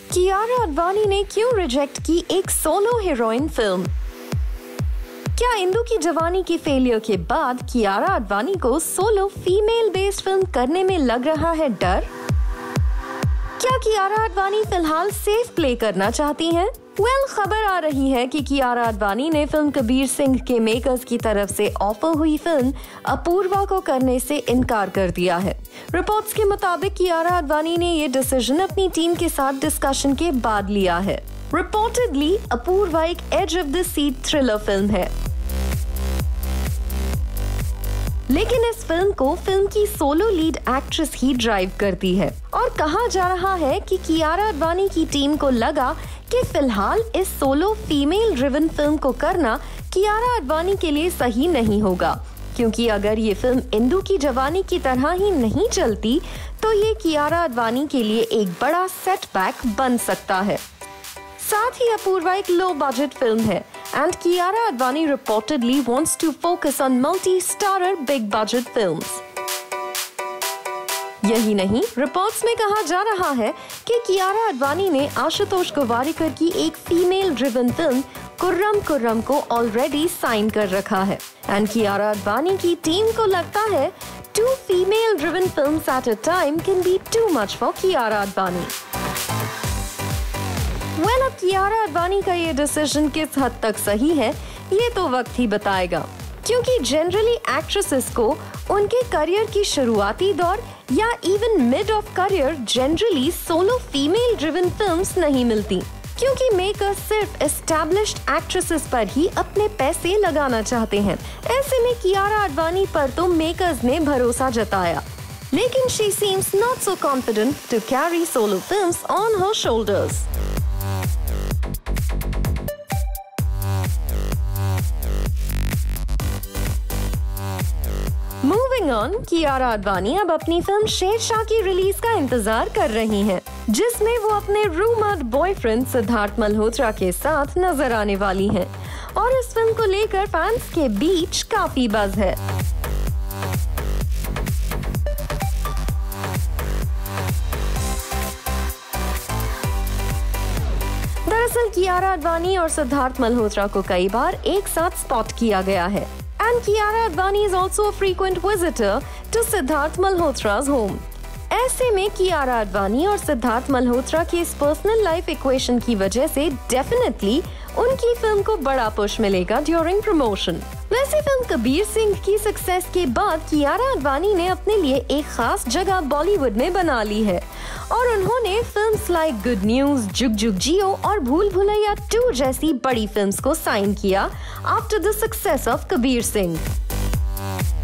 कियारा आडवाणी ने क्यों रिजेक्ट की एक सोलो हीरोइन फिल्म? क्या इंदु की जवानी की फेलियर के बाद कियारा आडवाणी को सोलो फीमेल बेस्ड फिल्म करने में लग रहा है डर? क्या कियारा आडवाणी फिलहाल सेफ प्ले करना चाहती हैं? खबर आ रही है कि कियारा आडवाणी ने फिल्म कबीर सिंह के मेकर्स की तरफ से ऑफर हुई फिल्म अपूर्वा को करने से इनकार कर दिया है। रिपोर्ट्स के मुताबिक कियारा आडवाणी ने ये डिसीजन अपनी टीम के साथ डिस्कशन के बाद लिया है। रिपोर्टेडली अपूर्वा एक edge of the seat thriller film है, लेकिन इस फिल्म को फिल्म की सोलो लीड एक्ट्रेस ही ड्राइव करती है और कहा जा रहा है कि कियारा आडवाणी की टीम को लगा कि फिलहाल इस सोलो फीमेल ड्रिवन फिल्म को करना कियारा आडवाणी के लिए सही नहीं होगा, क्योंकि अगर ये फिल्म इंदु की जवानी की तरह ही नहीं चलती तो ये कियारा आडवाणी के लिए एक बड़ा सेटबैक बन सकता है। साथ ही अपूर्वा एक लो बजट फिल्म है and Kiara Advani reportedly wants to focus on multi-starrer big budget films. यही नहीं, रिपोर्ट्स में कहा जा रहा है कि कियारा आडवाणी ने आशुतोष गोवारिकर की एक female driven film Kurram Kurram को ऑलरेडी साइन कर रखा है एंड कियारा आडवाणी की टीम को लगता है 2 female driven films at a time can be too much for Kiara Advani. अब कियारा आडवाणी का ये डिसीजन किस हद तक सही है ये तो वक्त ही बताएगा, क्योंकि जनरली एक्ट्रेसेस को उनके करियर की शुरुआती दौर या even mid of career generally solo female driven films नहीं मिलती, क्योंकि मेकर्स सिर्फ एस्टैब्लिश्ड एक्ट्रेसेस पर ही अपने पैसे लगाना चाहते हैं। ऐसे में कियारा आडवाणी पर तो मेकर्स ने भरोसा जताया, लेकिन she seems not so confident to carry solo films on her shoulders. Moving on, Kiara Advani अब अपनी फिल्म शेरशाह की रिलीज का इंतजार कर रही हैं, जिसमें वो अपने रूमर्ड बॉयफ्रेंड सिद्धार्थ मल्होत्रा के साथ नजर आने वाली हैं और इस फिल्म को लेकर फैंस के बीच काफी बज़ है। दरअसल कियारा आडवाणी और सिद्धार्थ मल्होत्रा को कई बार एक साथ स्पॉट किया गया है and Kiara Advani is also a frequent visitor to Siddharth Malhotra's home. ऐसे में कियारा आडवाणी और सिद्धार्थ मल्होत्रा की इस पर्सनल लाइफ इक्वेशन की वजह से डेफिनेटली उनकी फिल्म को बड़ा पुश मिलेगा ड्यूरिंग प्रमोशन। वैसे फिल्म कबीर सिंह की सक्सेस के बाद कियारा आडवाणी ने अपने लिए एक खास जगह बॉलीवुड में बना ली है और उन्होंने फिल्म्स लाइक गुड न्यूज, जुग जुग जियो और भूल भुलैया 2 जैसी बड़ी फिल्म्स को साइन किया after the success of Kabir Singh.